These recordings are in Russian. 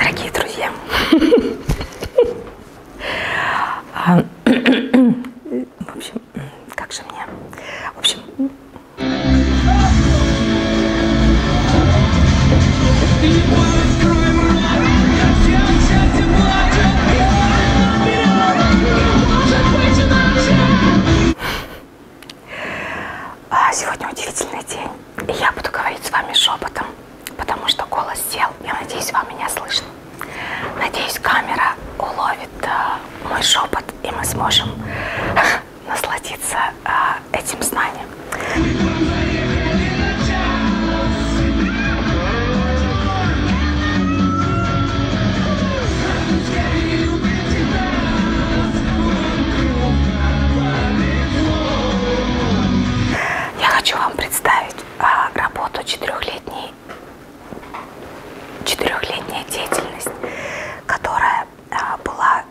Дорогие друзья, в общем, как же мне, в общем, сегодня удивительный день, и я буду говорить с вами шепотом, потому что голос сел. Я надеюсь, вам меня слышно. Надеюсь, камера уловит мой шепот, и мы сможем насладиться этим знанием. Я хочу вам представить работу четырехлетней деятельность, которая была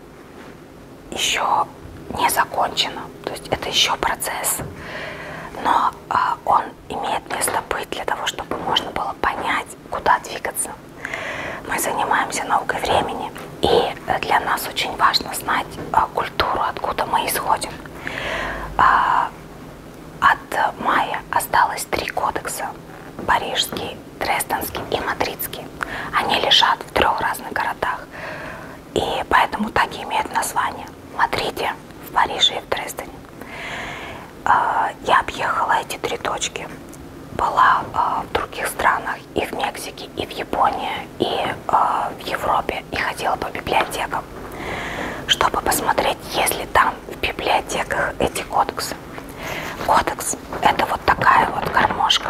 еще не закончена, то есть это еще процесс, но он имеет место быть для того, чтобы можно было понять, куда двигаться. Мы занимаемся наукой времени, и для нас очень важно знать культуру, откуда мы исходим. От мая осталось 3 кодекса: парижский, дрезденский и мадридский. Они лежат в 3 разных городах, и поэтому так и имеют название: в Мадриде, в Париже и в Дрездене. Я объехала эти 3 точки, была в других странах, и в Мексике, и в Японии, и в Европе, и ходила по библиотекам, чтобы посмотреть, есть ли там в библиотеках эти кодексы. Кодекс — это вот такая вот гармошка,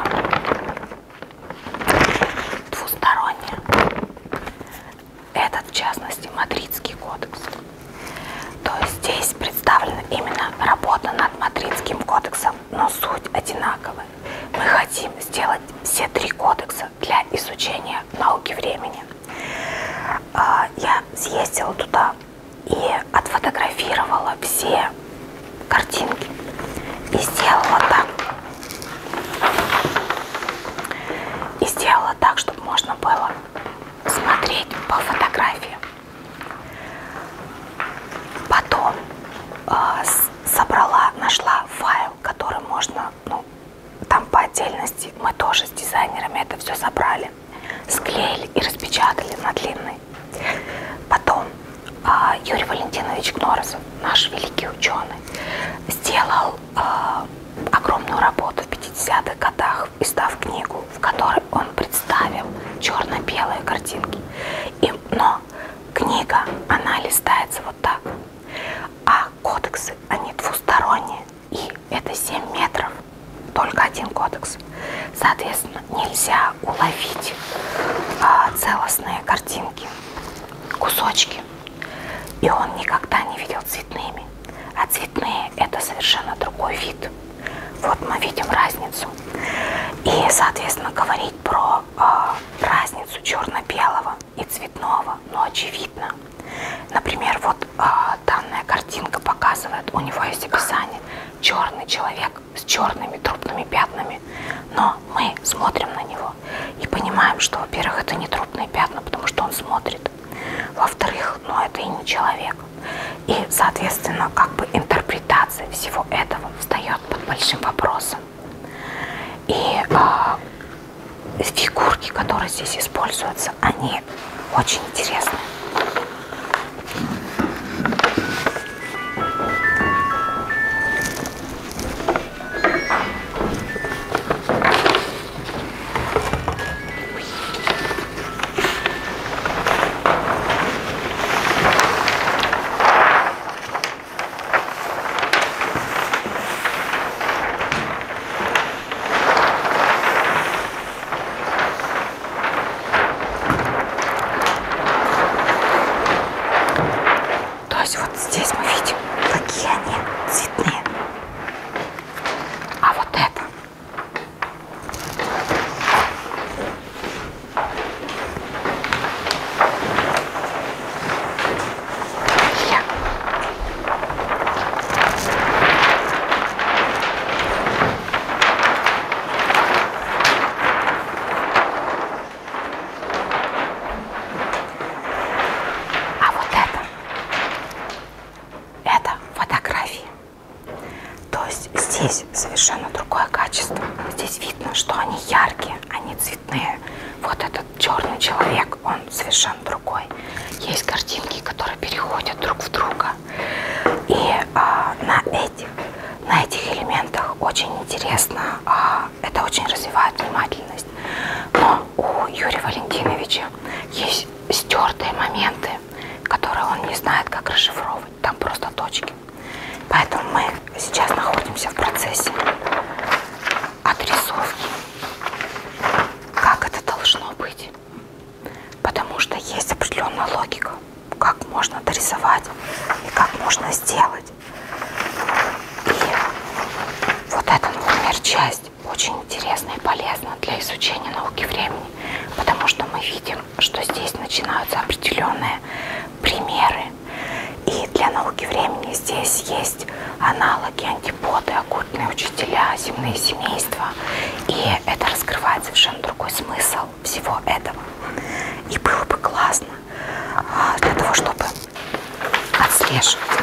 двусторонняя. Этот, в частности, мадридский кодекс. То есть здесь представлена именно работа над мадридским кодексом, но суть одинаковая. Мы хотим сделать все 3 кодекса для изучения науки времени. Я съездила туда и отфотографировала все картинки. И сделала так, чтобы можно было смотреть по фотографии. Потом нашла файл, который можно, там по отдельности, мы тоже с дизайнерами это все собрали, склеили и распечатали на длинный. Потом Юрий Валентинович Кноросов, наш великий ученый, сделал огромную работу в 50-х годах, издав книгу, в которой он представил черно-белые картинки. Но книга, она листается вот так, а кодексы, они двусторонние, и это 7 метров, только один кодекс. Соответственно, нельзя уловить целостные картинки, кусочки. И он никогда не видел цветными. А цветные — это совершенно другой вид. Вот мы видим разницу. И, соответственно, говорить про разницу черно-белого и цветного, очевидно. Например, вот данная картинка показывает, у него есть описание: черный человек с черными трупными пятнами. Но мы смотрим на него и понимаем, что, во-первых, это не трупные пятна, потому что он смотрит. Во-вторых, это и не человек. И, соответственно, интерпретация всего этого встает под большим вопросом. И фигурки, которые здесь используются, они очень интересны. здесь совершенно другое качество. Здесь видно, что они яркие, они цветные. Вот этот черный человек, он совершенно другой. Есть картинки, которые переходят друг в друга. И на этих элементах очень интересно, это очень развивает внимательность. Но у Юрия Валентиновича есть стертые моменты, которые он не знает, как расшифровывать. Там просто точки. Поэтому мы сейчас находимся в процессе отрисовки. Как это должно быть? Потому что есть определенная логика, как можно дорисовать и как можно сделать. И вот эта, например, часть очень интересна и полезна для изучения науки времени, потому что мы видим, что здесь начинаются определенные примеры. И для науки времени здесь есть аналоги, антиподы, оккультные учителя, земные семейства. И это раскрывает совершенно другой смысл всего этого. И было бы классно для того, чтобы отслеживать.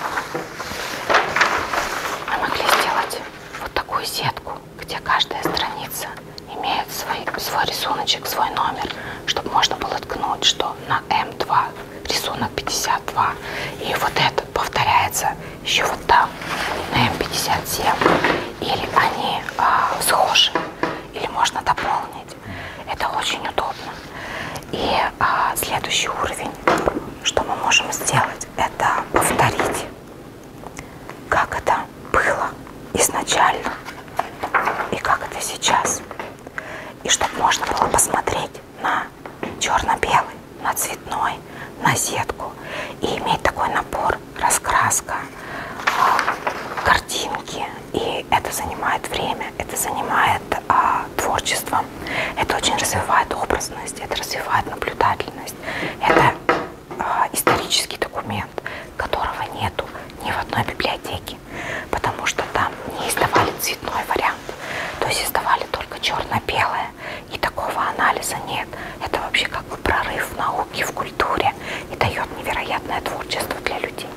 Мы могли сделать вот такую сетку, где каждая страница имеет свой рисуночек, свой номер, чтобы можно было ткнуть, что на М2 рисунок 52. И вот это повторяется еще вот там, на М57. Или они схожи, или можно дополнить. Это очень удобно. И следующий уровень, что мы можем сделать, это повторить, как это было изначально и как это сейчас. И чтобы можно было посмотреть на черно-белый, на цветной, на сетку и иметь такой набор, раскраска, картинки. И это занимает время, это занимает творчество, это очень развивает образность, это развивает наблюдательность. Это исторический документ, которого нету ни в одной библиотеке, потому что там не издавали цветной вариант, то есть издавали только черно-белое, и такого анализа нет. Это вообще как бы прорыв в науке, в культуре и дает невероятное творчество для людей.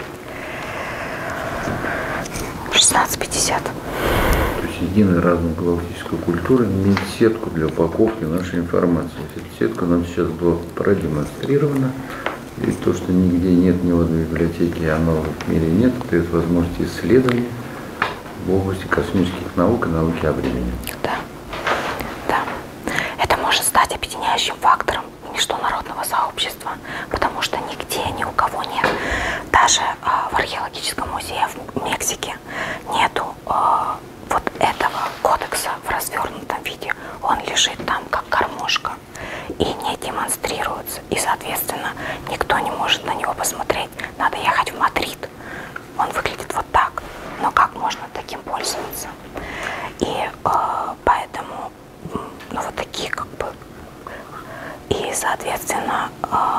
16:50. То есть единая разногалактическая культура имеет сетку для упаковки нашей информации. Эта сетка нам сейчас была продемонстрирована. И то, что нигде нет, ни в одной библиотеке, аналогов в мире нет, дает возможность исследований в области космических наук и науки о времени. Да, да. Это может стать объединяющим фактором международного сообщества, потому что нигде, ни у кого нет. Даже в археологическом музее в Мексике нету вот этого кодекса в развернутом виде. Он лежит там как гармошка и не демонстрируется. И, соответственно, никто не может на него посмотреть. Надо ехать в Мадрид. Он выглядит вот так. Но как можно таким пользоваться? И поэтому, ну, вот такие как бы. И, соответственно,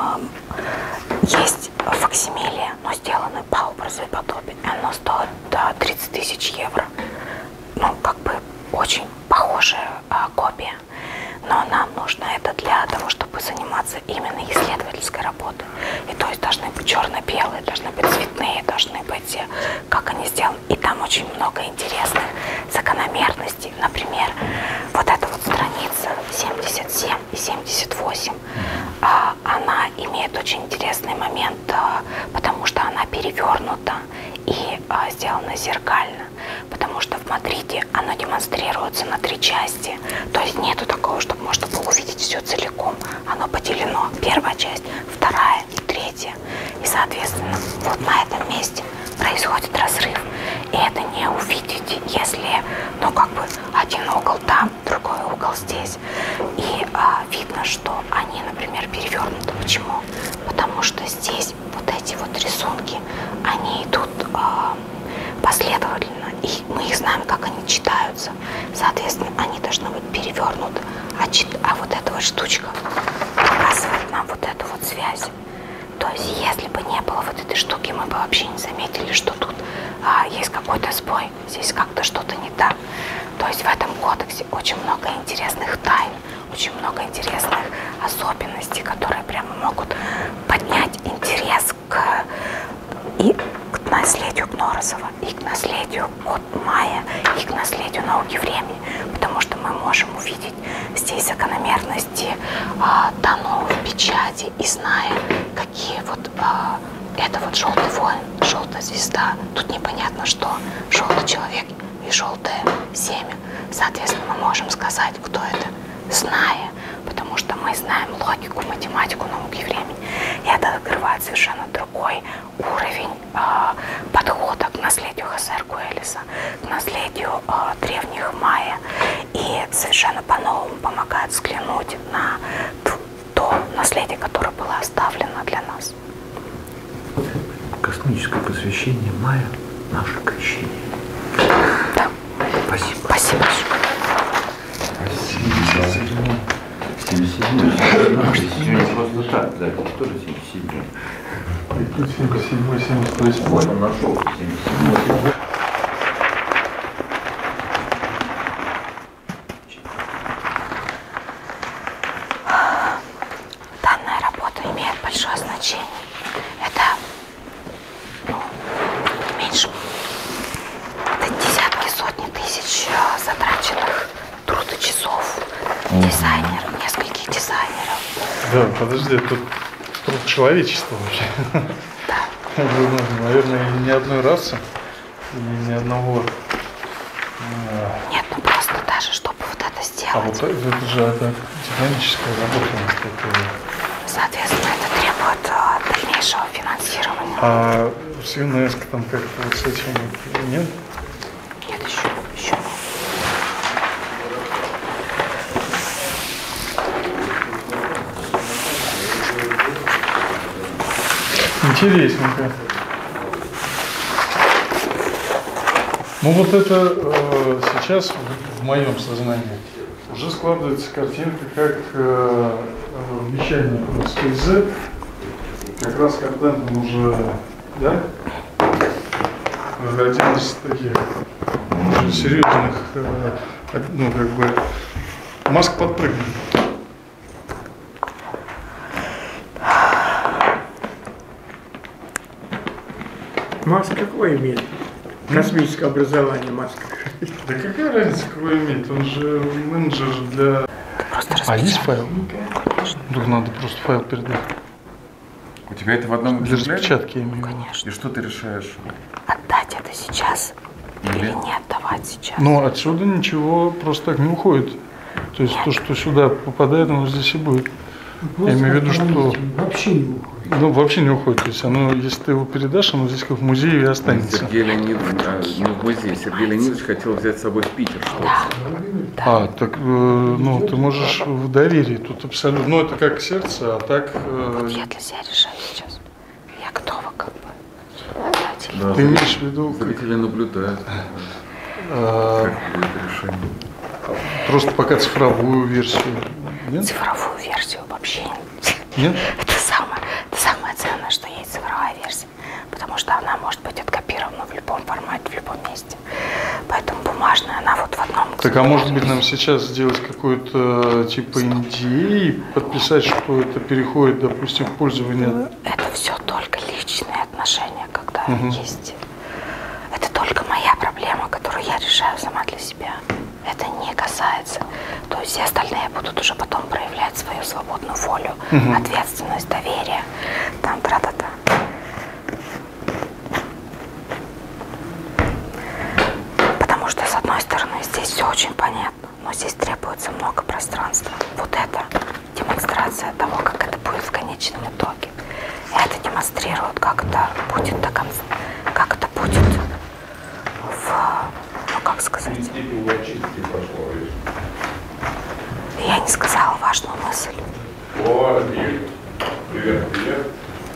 есть факсимиле, но сделаны по образу и подобию. Оно стоит 30 тысяч евро. Ну, как бы очень похожая копия. Но нам нужно это для того, чтобы заниматься именно исследовательской работой. И то есть должны быть черно-белые, должны быть цветные, должны быть, как они сделаны. И там очень много интересных закономерностей. Например, вот эта вот страница 77 и 78, она имеет очень интересный момент, потому что она перевернута и сделана зеркально. Потому что в Мадриде оно демонстрируется на 3 части. То есть нету такого, чтобы можно было увидеть все целиком. Оно поделено. Первая часть, вторая и третья. И, соответственно, вот на этом месте происходит разрыв. И это не увидеть, если, ну, как бы один угол там, другой угол здесь. И видно, что они, например, перевернуты. Почему? Потому что здесь вот эти вот рисунки, они идут последовательно. И мы их знаем, как они читаются. Соответственно, они должны быть перевернуты. А вот эта вот штучка показывает нам вот эту вот связь. То есть, если бы не было вот этой штуки, мы бы вообще не заметили, что тут есть какой-то сбой, здесь как-то что-то не так. То есть в этом кодексе очень много интересных тайн, очень много интересных особенностей, которые прямо могут поднять интерес к наследию Кнора. Морозова и к наследию от Мая, и к наследию науки времени, потому что мы можем увидеть здесь закономерности тонов, печати, и зная, какие вот это вот желтый воин, желтая звезда, тут непонятно что, желтый человек и желтое семя. Соответственно, мы можем сказать, кто это, зная, потому что мы знаем логику, математику науки времени. И это открывает совершенно другой уровень подхода к наследию Хосе Аргуэллеса, к наследию древних майя. И совершенно по-новому помогает взглянуть на то наследие, которое было оставлено для нас. Космическое посвящение майя – наше крещение. Да. Спасибо. Спасибо большое. 77-й просто так, да, это тоже 77-й. 77-й, 78-й. Вот он нашел 77-й. Данная работа имеет большое значение. Это меньше, это десятки, сотни тысяч затраченных трудочасов дизайнеров, нескольких дизайнеров. Да, подожди, тут труд человечества вообще. Да. Наверное, ни одной расы, ни одного. Нет, ну просто даже чтобы вот это А сделать, вот это же титаническая работа у нас такая. соответственно, это требует дальнейшего финансирования. А с ЮНЕСКО там как-то вот с этим нет? Нет, еще нет. Интересненько. Ну вот это сейчас в моем сознании уже складывается картинка, как вещание СКЗ, как раз когда там уже, да, один из таких уже серьезных, ну как бы, Маск подпрыгнул. Маск какое имеет? Космическое образование Маска. Да какая разница, какой имеет? Он же менеджер для... А есть файл? Конечно. Тут надо просто файл передать. У тебя это в одном Для экземпляре? распечатки я имею в виду. Конечно. И что ты решаешь? Отдать это сейчас или не отдавать сейчас? Но отсюда ничего просто так не уходит. То есть то, что сюда попадает, оно здесь и будет. Я имею в виду, что... Вообще не уходит. Ну, вообще не уходит. То есть оно, если ты его передашь, оно здесь как в музее и останется. Сергей Леонидович, не в музей. Сергей Леонидович хотел взять с собой в Питер что-то. А, так, ну, ты можешь в доверии. Тут абсолютно... Ну, это как сердце, а так... Я для себя решаю сейчас. Я готова как бы. Отдать или Да, Ты имеешь в виду... зрители наблюдают, а, как будет решение. просто пока цифровую версию. Нет? цифровую версию вообще. Нет? Это самое ценное, что есть цифровая версия. Потому что она может быть откопирована в любом формате, в любом месте. Поэтому бумажная, она вот в одном... Так, а может быть нам сейчас сделать какой-то типа NDA, подписать, что это переходит, допустим, в пользование? Это все только личные отношения, когда есть. Это только моя проблема, которую я решаю сама для себя. Это не касается. То есть все остальные будут уже потом проявлять свою свободную волю, ответственность, доверие. Там, тра-та-та. Потому что, с одной стороны, здесь все очень понятно, но здесь требуется много пространства. Вот это демонстрация того, как это будет в конечном итоге. Это демонстрирует, как это будет до конца, как это будет в, ну как сказать. Я не сказала важную мысль. Привет.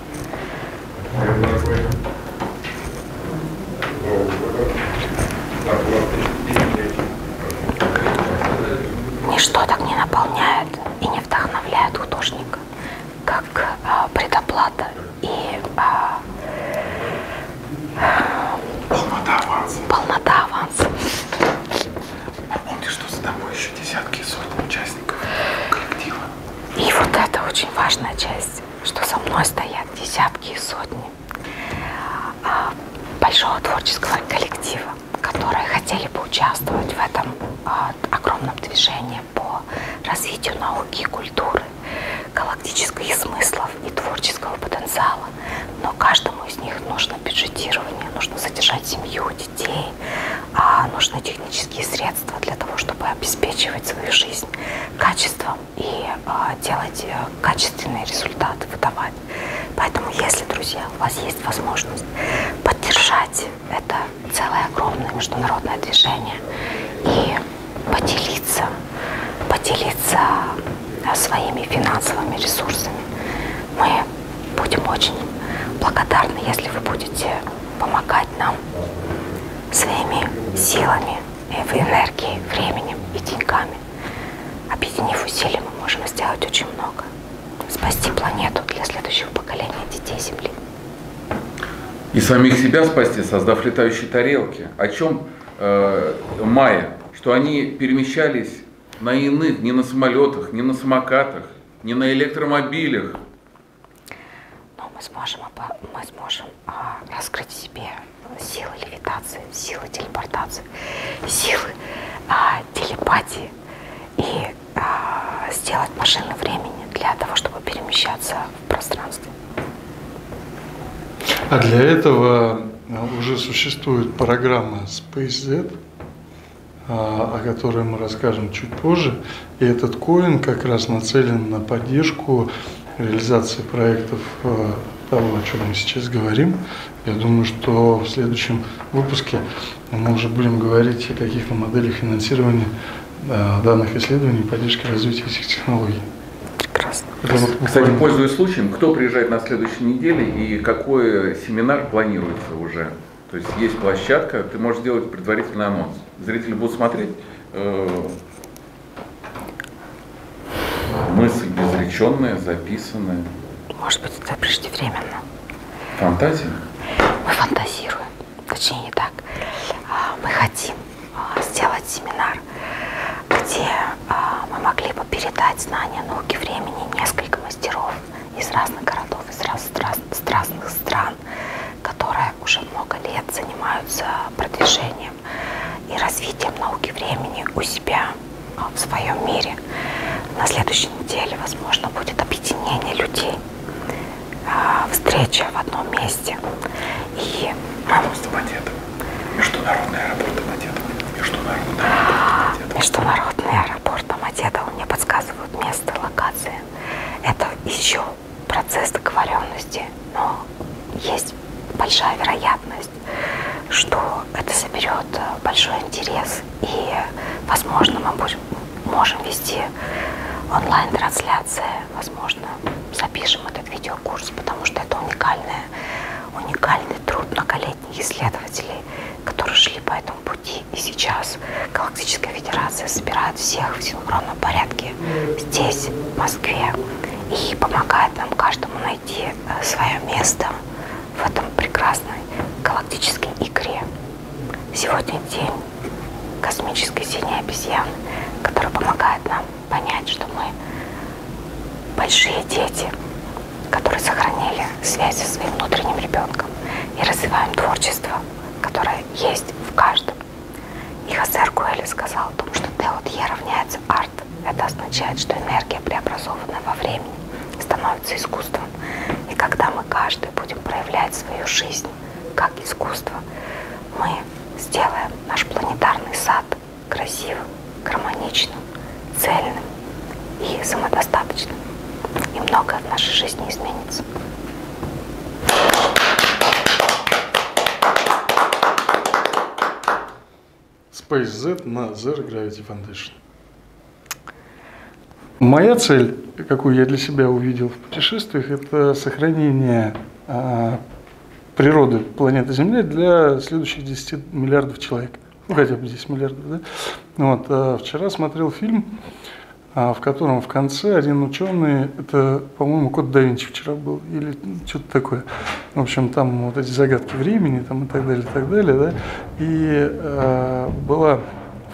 Ничто так не наполняет и не вдохновляет художника, как предоплата и полнота аванса. Помни, что за тобой еще десятки и сотни участников коллектива. И вот это очень важная часть, что со мной стоят десятки и сотни большого творческого коллектива, которые хотели бы участвовать в этом огромном движении по развитию науки и культуры, галактических смыслов и творческого потенциала. Но каждому из них нужно бюджетирование, нужно содержать семью, детей, нужны технические средства для того, чтобы обеспечивать свою жизнь качеством и делать качественные результаты, выдавать. Поэтому, если, друзья, у вас есть возможность поддержать это целое огромное международное движение и поделиться своими финансовыми ресурсами, мы будем очень благодарны, если вы будете помогать нам своими силами, энергией, временем и деньгами. Объединив усилия, мы можем сделать очень много. Спасти планету для следующего поколения детей Земли. И самих себя спасти, создав летающие тарелки. О чем майя? Что они перемещались на иных, не на самолетах, не на самокатах, не на электромобилях. Но мы сможем раскрыть в себе силы левитации, силы телепортации, силы телепатии и сделать машины времени для того, чтобы перемещаться в пространстве. А для этого уже существует программа SpaceZ, о которой мы расскажем чуть позже. И этот коин как раз нацелен на поддержку реализации проектов того, о чем мы сейчас говорим. Я думаю, что в следующем выпуске мы уже будем говорить о каких-то моделях финансирования данных исследований и поддержки развития этих технологий. Прекрасно. Кстати, пользуясь случаем, кто приезжает на следующей неделе и какой семинар планируется уже? То есть есть площадка, ты можешь сделать предварительный анонс. Зрители будут смотреть. Мысль безреченная, записанная. Может быть, это преждевременно. Фантазия? Мы фантазируем, точнее не так. Мы хотим сделать семинар, где мы могли бы передать знания науки времени несколько мастеров из разных городов, из разных стран, которые уже много лет занимаются продвижением и развитием науки времени у себя в своем мире. На следующей неделе, возможно, будет объединение людей, встреча в одном месте. И Международный аэропорт Домодедово. Международный аэропорт Домодедово мне подсказывают место, локации. Это еще процесс договоренности, но есть большая вероятность, что это соберет большой интерес, и, возможно, мы можем вести онлайн-трансляции, возможно, запишем этот видеокурс, потому что это уникальный труд многолетних исследователей, которые шли по этому пути. И сейчас Галактическая Федерация собирает всех в синхронном порядке здесь, в Москве, и помогает нам каждому найти свое место в этом прекрасной галактической игре. Сегодня день космической синей обезьяны, который помогает нам понять, что мы большие дети, которые сохранили связь со своим внутренним ребенком и развиваем творчество, которое есть в каждом. И Хосе Аргуэль сказал о том, что Т от Е равняется арт. Это означает, что энергия, преобразованная во времени, становится искусством. И когда мы каждый будем проявлять свою жизнь как искусство, мы сделаем наш планетарный сад красивым, гармоничным, цельным и самодостаточным. И многое в нашей жизни изменится. SpaceZ на Zero Gravity Foundation. Моя цель, какую я для себя увидел в путешествиях, это сохранение природы планеты Земля для следующих 10 миллиардов человек. Ну, хотя бы 10 миллиардов, да? Вот, вчера смотрел фильм, в котором в конце один ученый, это, по-моему, Код да Винчи вчера был, или что-то такое. В общем, там вот эти загадки времени там, и так далее, да. И была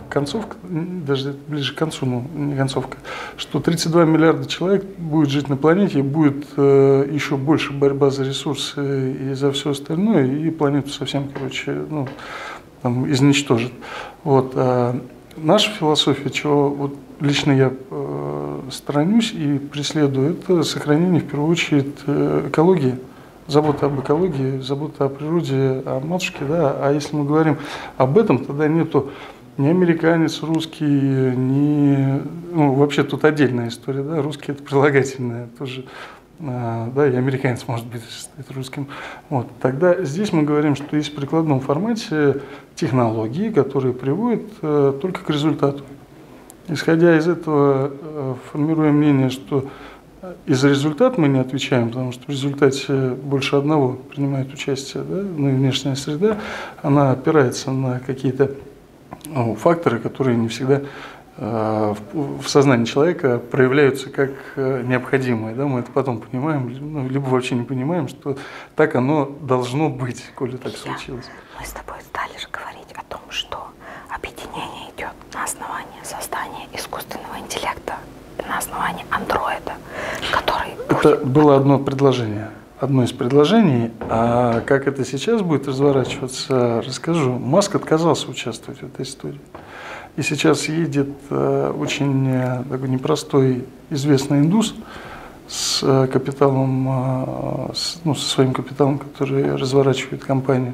концовка, даже ближе к концу, ну не концовка, что 32 миллиарда человек будет жить на планете, и будет еще больше борьба за ресурсы и за все остальное, и планету совсем, короче, ну, там, изничтожит. Вот. Наша философия, чего вот лично я сторонюсь и преследую, это сохранение, в первую очередь, экологии, забота об экологии, забота о природе, о матушке, да. А если мы говорим об этом, тогда нету ни американец, русский, ни... Ну, вообще тут отдельная история, да, русский – это прилагательное тоже, да, и американец может быть русским. Вот. Тогда здесь мы говорим, что есть в прикладном формате технологии, которые приводят только к результату. Исходя из этого, формируем мнение, что и за результат мы не отвечаем, потому что в результате больше одного принимает участие, да, ну и внешняя среда, она опирается на какие-то факторы, которые не всегда в сознании человека проявляются как необходимые. Да? Мы это потом понимаем, ну, либо вообще не понимаем, что так оно должно быть, коли так случилось. Мы с тобой стали же говорить о том, что объединение идет на основании создания искусственного интеллекта, на основании андроида, который... Это было одно предложение. Одно из предложений, а как это сейчас будет разворачиваться, расскажу. Маск отказался участвовать в этой истории. И сейчас едет очень такой непростой известный индус с капиталом, ну, со своим капиталом, который разворачивает компанию.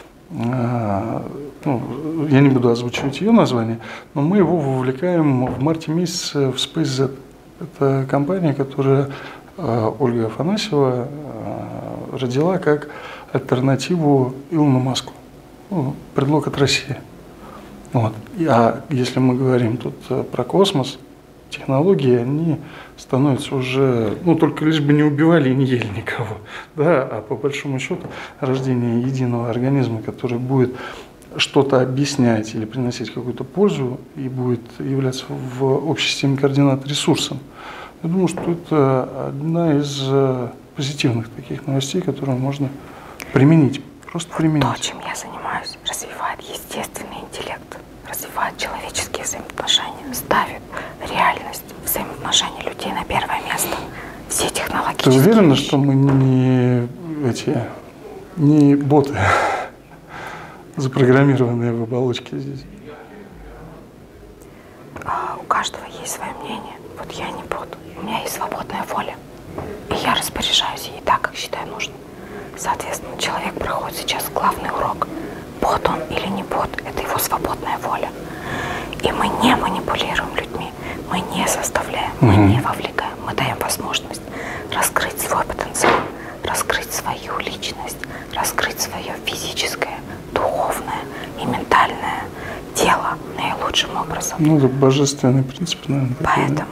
Ну, я не буду озвучивать ее название, но мы его вовлекаем в марте месяце в SpaceZ. Это компания, которая Ольга Афанасьева родила как альтернативу Илону Маску. Ну, предлог от России. Вот. А если мы говорим тут про космос, технологии, они становятся уже, ну, только лишь бы не убивали и не ели никого. Да? А по большому счету рождение единого организма, который будет что-то объяснять или приносить какую-то пользу и будет являться в общей системе координат ресурсом. Я думаю, что это одна из позитивных таких новостей, которые можно применить. Просто применить. То, чем я занимаюсь, развивает естественный интеллект, развивает человеческие взаимоотношения, ставит реальность взаимоотношений людей на первое место. Все технологические Ты уверена, вещи. что мы не боты, запрограммированные в оболочке здесь? У каждого есть свое мнение. Вот я не бот. У меня есть свободная воля. И я распоряжаюсь ей так, как считаю нужным. Соответственно, человек проходит сейчас главный урок. Бот он или не бот, это его свободная воля. И мы не манипулируем людьми, мы не заставляем, мы не вовлекаем, мы даем возможность раскрыть свой потенциал, раскрыть свою личность, раскрыть свое физическое, духовное и ментальное тело наилучшим образом. Ну, это божественный принцип, наверное. Поэтому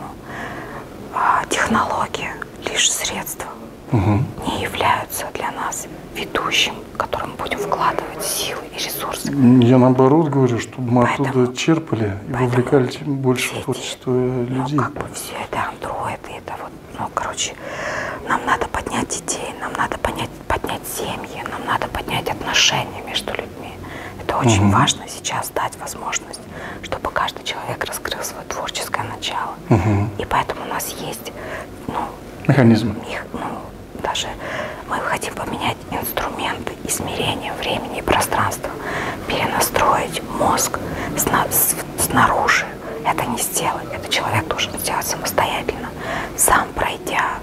технология лишь средство. Не являются для нас ведущим, в котором мы будем вкладывать силы и ресурсы. Я наоборот говорю, чтобы мы Поэтому- оттуда черпали и вовлекали больше все в творчество эти, людей. Ну, как бы все это андроиды, это вот, ну, короче, нам надо поднять детей, нам надо поднять семьи, нам надо поднять отношения между людьми. Это очень важно сейчас дать возможность, чтобы каждый человек раскрыл свое творческое начало. И поэтому у нас есть, ну, Механизмы. даже мы хотим поменять инструменты измерения времени и пространства, перенастроить мозг снаружи. Это не сделать, это человек должен сделать самостоятельно, сам пройдя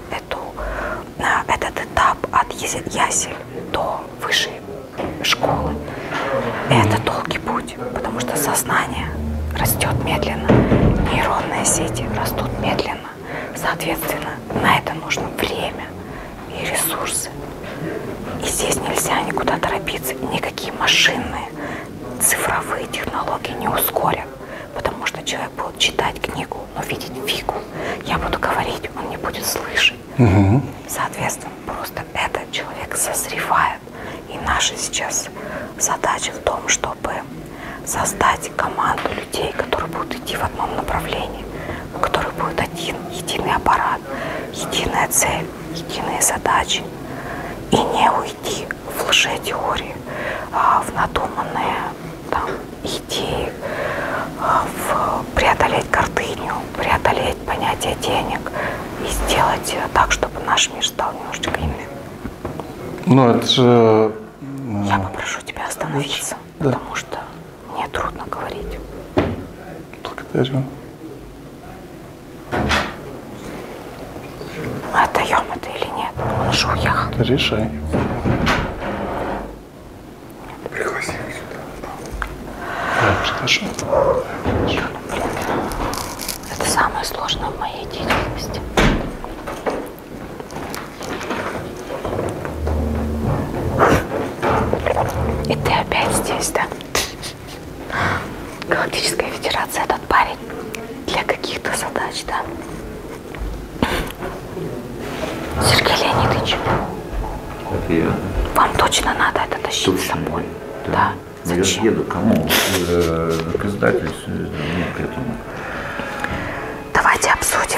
этот этап от ясель до высшей школы. Это долгий путь, потому что сознание растет медленно, нейронные сети растут медленно. Соответственно, на это нужно время и ресурсы. И здесь нельзя никуда торопиться. Никакие машинные, цифровые технологии не ускорят. Потому что человек будет читать книгу, но видеть фигу. Я буду говорить, он не будет слышать. Соответственно, просто этот человек созревает. И наша сейчас задача в том, чтобы создать команду людей, которые будут идти в одном направлении, у которых будет один единый аппарат, единая цель, единые задачи. И не уйти в лжетеории, в надуманные там идеи, преодолеть гордыню, преодолеть понятие денег и сделать так, чтобы наш мир стал немножечко иным. Ну, это же... Я попрошу тебя остановиться, да. потому что мне трудно говорить. Благодарю. Отдаем это или нет? Он же уехал. Решай. Пригласи их сюда. Да, приглашу. Это самое сложное в моей деятельности. И ты опять здесь, да? Галактическая Федерация, этот парень для каких-то задач, да? Сергей Леонидович, Это я. вам точно надо это тащить с собой? Да. Ну, я Зачем? еду кому? К издательству, ну, к этому. Давайте обсудим.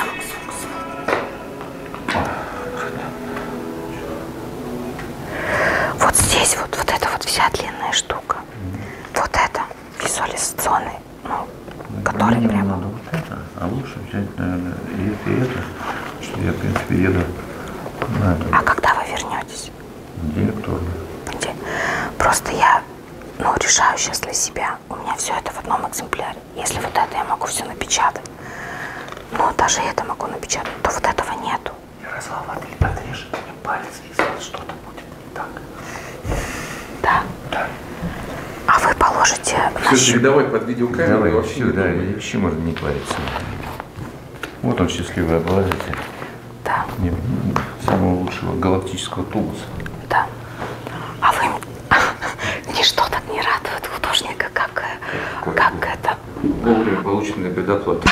Вот здесь вот эта вот вся длинная штука. Вот это визуализационный, ну, который Мне прямо... надо вот это, а лучше взять, наверное, и это, что я, в принципе, еду на это. А когда вы вернетесь? Директорно. Просто я, ну, решаю сейчас для себя. У меня все это в одном экземпляре. Если вот это я могу все напечатать, ну, даже это могу напечатать, то вот этого нету. Ярослав, отрежет мне палец, если что-то будет не так. Да? Да. А вы положите на Все, щеку. давай под видеокамеру. Давай, вообще все, не да, думай. и вообще можно не париться. Вот он, счастливый обладатель Да, самого лучшего галактического тубуса. да. А вы... Ничто так не радует художника, как это... Вовремя полученная предоплата.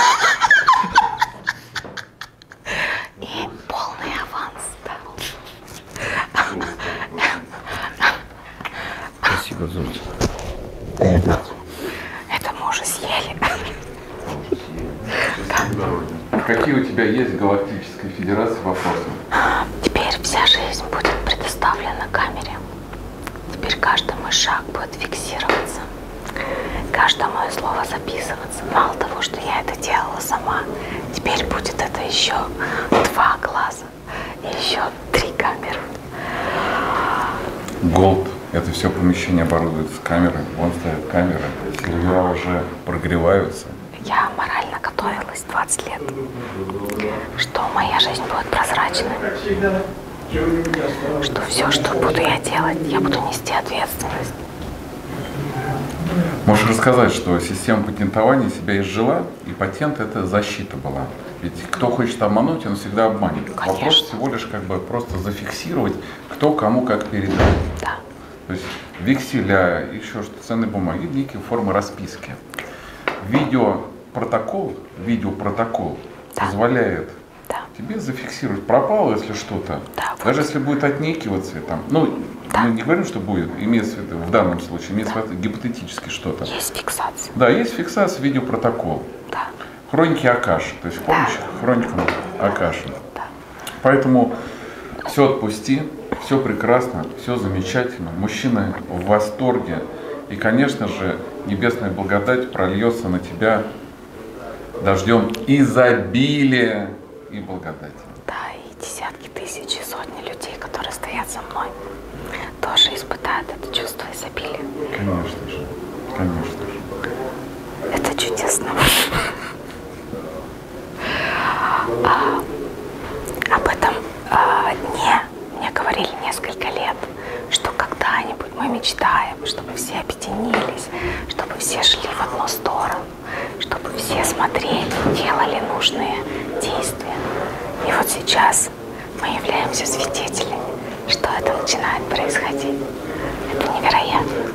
И полный аванс, да. Спасибо, Золото. Это мы уже съели. Какие у тебя есть галактической федерации вопросы? Теперь вся жизнь будет предоставлена камере. Теперь каждый мой шаг будет фиксироваться. Каждое мое слово записываться. Мало того, что я это делала сама, теперь будет это еще 2 глаза и еще 3 камеры. Голд. Это все помещение оборудуется камерой. Вон стоят камеры. Сервера уже прогреваются. Я морально готовилась 20 лет, что моя жизнь будет прозрачной, что все, что буду я делать, я буду нести ответственность. Можешь рассказать, что система патентования себя изжила, и патент — это защита была. Ведь кто хочет обмануть, он всегда обманет. Конечно. Вопрос всего лишь как бы просто зафиксировать, кто кому как передал. Да, То есть векселя, еще что-то, ценные бумаги, некие формы расписки. Видеопротокол Да. позволяет да, тебе зафиксировать, пропало, если что-то. Да, вот. Даже если будет отнекиваться, там, ну, Да. мы не говорим, что будет, имеется в виду, в данном случае, имеется в виду гипотетически что-то. есть фиксация. Да, есть фиксация, видеопротокол. Да, Хроники Акаши, то есть помнишь, Да. хроникам Акаши. да. Поэтому все отпусти, все прекрасно, все замечательно, мужчины в восторге. И, конечно же, небесная благодать прольется на тебя дождем изобилия и благодати. Да, и десятки тысяч, и сотни людей, которые стоят за мной, тоже испытают это чувство изобилия. Конечно же, конечно же. Это чудесно. Об этом мне говорили несколько лет, что когда-нибудь мы мечтаем, чтобы все объединились, чтобы все шли в одну сторону, чтобы все смотрели, делали нужные действия. И вот сейчас мы являемся свидетелями, что это начинает происходить. Это невероятно.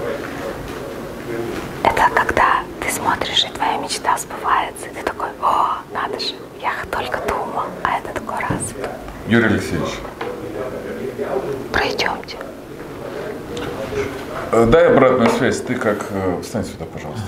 Это когда ты смотришь, и твоя мечта сбывается, и ты такой: о, надо же, я только думал, а это такой раз. Юрий Алексеевич, Пройдемте. дай обратную связь. Ты как... Встань сюда, пожалуйста.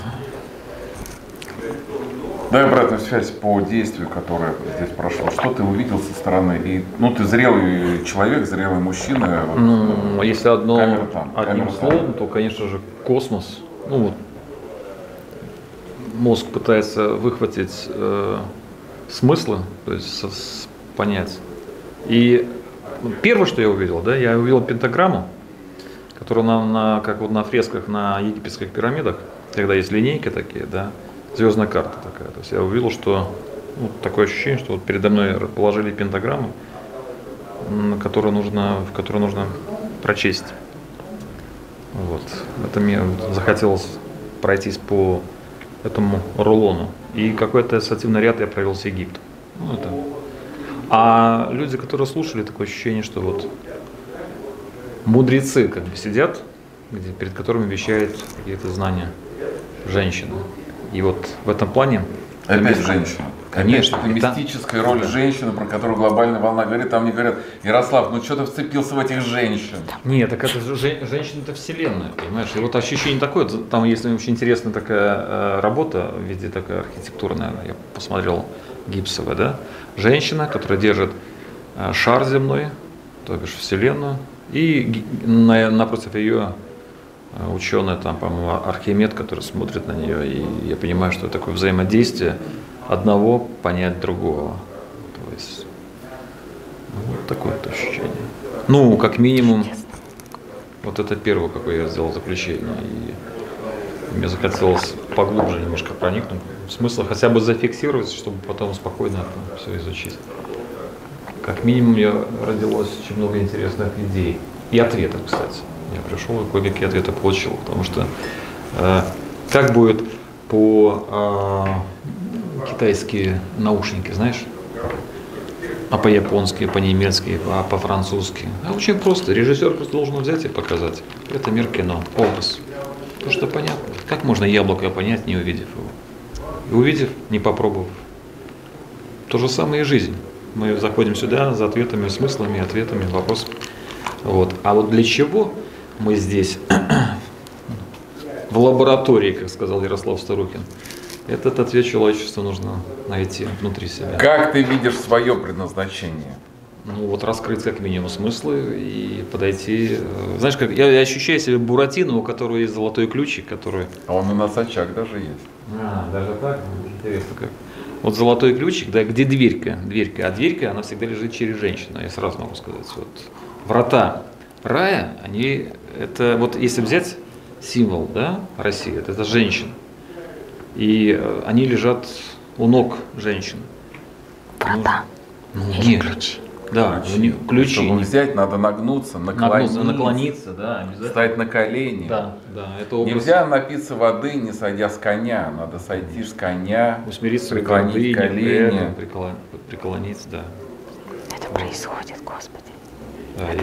Дай обратную связь по действию, которое здесь прошло. Что ты увидел со стороны? И, ну, ты зрелый человек, зрелый мужчина. Вот, Ну, если камера там, одним камера там. словом, то, конечно же, космос. Ну вот, мозг пытается выхватить смыслы, то есть понять. И первое, что я увидел, да, я увидел пентаграмму, которая как вот на фресках на египетских пирамидах, когда есть линейки такие, да, звездная карта такая. То есть я увидел, что такое ощущение, что вот передо мной положили пентаграмму, в которую нужно прочесть. Вот. Это мне захотелось пройтись по этому рулону. И какой-то ассоциативный ряд я провел с Египтом. А люди, которые слушали, такое ощущение, что вот мудрецы как бы сидят, перед которыми вещает какие-то знания женщины. И вот в этом плане... Опять женщина. Конечно. Это мистическая роль женщины, про которую глобальная волна говорит. Там мне говорят: Ярослав, ну что ты вцепился в этих женщин? Нет, так это женщина — это вселенная, понимаешь? И вот ощущение такое, там есть очень интересная такая работа в виде такой архитектурная, я посмотрел, гипсовая, да? Женщина, которая держит шар земной, то бишь вселенную, и напротив ее ученый, там, по-моему, Архимед, который смотрит на нее, и я понимаю, что это такое взаимодействие одного понять другого. То есть, вот такое вот ощущение. Ну, как минимум, вот это первое, какое я сделал заключение. И мне захотелось поглубже немножко проникнуть в смысл, хотя бы зафиксировать, чтобы потом спокойно все изучить. Как минимум, родилось очень много интересных идей. И ответов, кстати. Я пришел и кое-какие ответы получил, потому что как будет по-китайски наушники, знаешь? А по-японски, по-немецки, а по-французски. А очень просто. Режиссер просто должен взять и показать. Это мир кино, образ. То, что понятно. Как можно яблоко понять, не увидев его? И увидев, не попробовав. То же самое и жизнь. Мы заходим сюда за ответами, смыслами, ответами, вопросами. Вот. А вот для чего мы здесь, в лаборатории, как сказал Ярослав Старухин, этот ответ человечеству нужно найти внутри себя. Как ты видишь свое предназначение? Ну вот раскрыть как минимум смыслы и подойти. Знаешь, как я ощущаю себя Буратино, у которого есть золотой ключик, который... А он у нас очаг даже есть. Даже так? Интересно как. Вот золотой ключик, да, где дверька? А дверька, она всегда лежит через женщину, я сразу могу сказать. Вот. Врата рая, они, это вот если взять символ, да, России, это женщина. И они лежат у ног женщин. Врата. Или ключи. Да, ключи. Чтобы взять, надо нагнуться, наклониться, да, обязательно. Встать на колени. Да, это образ. Нельзя напиться воды, не сойдя с коня. Надо сойти с коня, усмириться, преклонить колени. Преклониться, да. Это происходит, Господи. Да,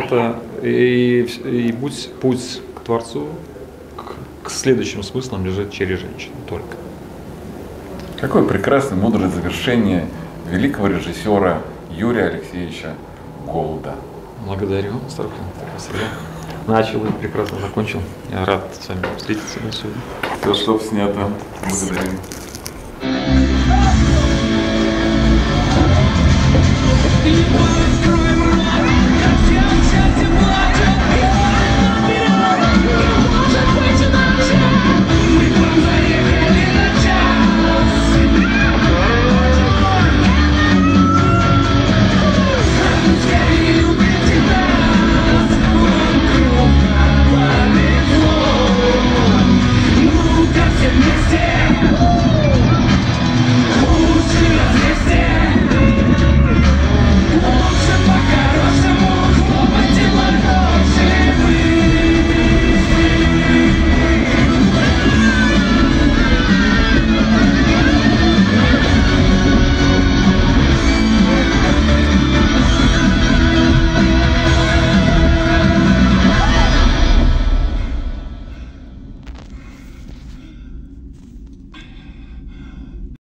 и путь к Творцу, к следующим смыслам лежит через женщину только. Какое прекрасное, мудрое завершение великого режиссера Юрия Алексеевича Голода. Благодарю, Старухин. Начал и прекрасно закончил. Я рад с вами встретиться сегодня. Все, что снято. Благодарю. Ты